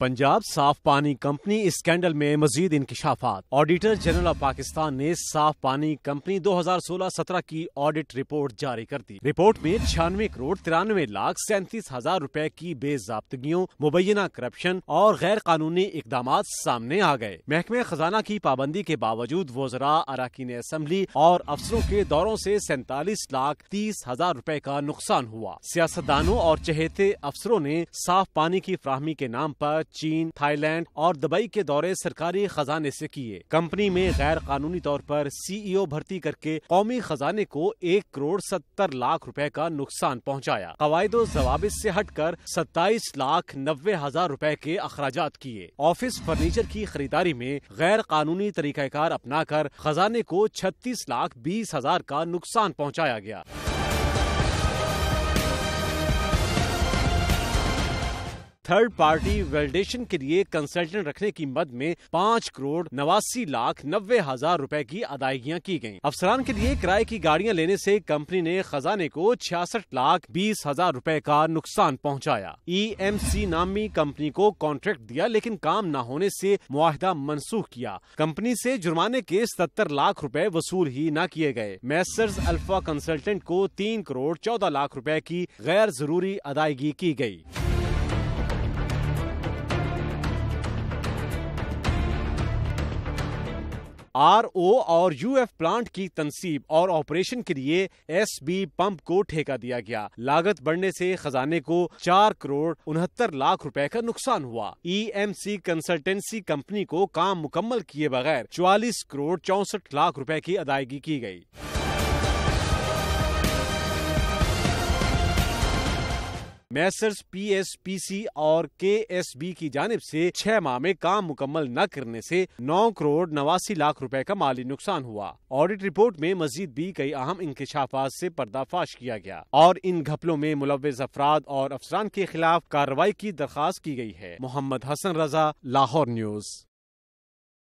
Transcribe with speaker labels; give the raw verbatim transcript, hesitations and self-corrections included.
Speaker 1: پنجاب صاف پانی company scandal میں مزید انکشافات۔ آڈیٹر جنرل آف پاکستان نے صاف پانی کمپنی دو ہزار سولہ سترہ کی آڈٹ رپورٹ جاری کر دی۔ رپورٹ میں چھیانوے کروڑ ترانوے لاکھ سینتیس ہزار روپے کی بے ضابطگیوں، مبینہ کرپشن اور غیر قانونی اقدامات سامنے آ گئے۔ محکمہ خزانہ کی پابندی کے باوجود وزراء، اراکین اسمبلی اور افسروں کے دوروں سے سینتالیس لاکھ تیس ہزار روپے کا نقصان ہوا۔ سیاستدانوں اور چہیتے افسروں نے صاف پانی کی فراہمی کے نام پر چین، تھائی لینڈ اور دبئی کے دورے سرکاری خزانے سے کیے۔ کمپنی میں غیر قانونی طور پر سی ای او بھرتی کر کے قومی خزانے کو ایک کروڑ ستر لاکھ روپے کا نقصان پہنچایا۔ قواعد و ضوابط سے ہٹ کر ستائیس لاکھ نوے ہزار روپے کے اخراجات کیے۔ آفس فرنیچر کی خریداری میں غیر قانونی طریقہ کار اپنا کر خزانے کو چھتیس لاکھ بیس ہزار کا نقصان پہنچایا گیا۔ تھرڈ پارٹی ویلیڈیشن کے لیے کنسلٹنٹ رکھنے کی مد میں پانچ کروڑ نواسی لاکھ نوے ہزار روپے کی ادائیگیاں کی گئیں۔ افسران کے لیے کرائے کی گاڑیاں لینے سے کمپنی نے خزانے کو چھیاسٹھ لاکھ بیس ہزار روپے کا نقصان پہنچایا۔ ای ایم سی نامی کمپنی کو کانٹریکٹ دیا لیکن کام نہ ہونے سے معاہدہ منسوخ کیا۔ کمپنی سے جرمانے کے ستر لاکھ روپے وصول ہی نہ کیے گئے۔ میسرز الفا کنسلٹنٹ کو تین کروڑ چودہ لاکھ روپے کی غیر ضروری ادائیگی کی گئی۔ آر او اور یو ایف پلانٹ کی تنصیب اور آپریشن کے لیے ایس بی پمپ کو ٹھیکہ دیا گیا۔ لاگت بڑھنے سے خزانے کو چار کروڑ انہتر لاکھ روپے کا نقصان ہوا۔ E M C consultancy company کو کام مکمل کیے بغیر چوالیس کروڑ چونسٹھ لاکھ روپے کی ادائیگی کی گئی۔ میسرز پی ایس پی سی اور کے ایس بی کی جانب سے چھ ماہ میں کام مکمل نہ کرنے سے نو کروڑ نواسی لاکھ روپے کا مالی نقصان ہوا۔ آڈٹ رپورٹ میں مزید بھی کئی اہم انکشافات سے پردہ فاش کیا گیا اور ان گھپلوں میں ملوث افراد اور افسران کے خلاف کارروائی کی درخواست کی گئی ہے۔ محمد حسن رضا، لاہور نیوز۔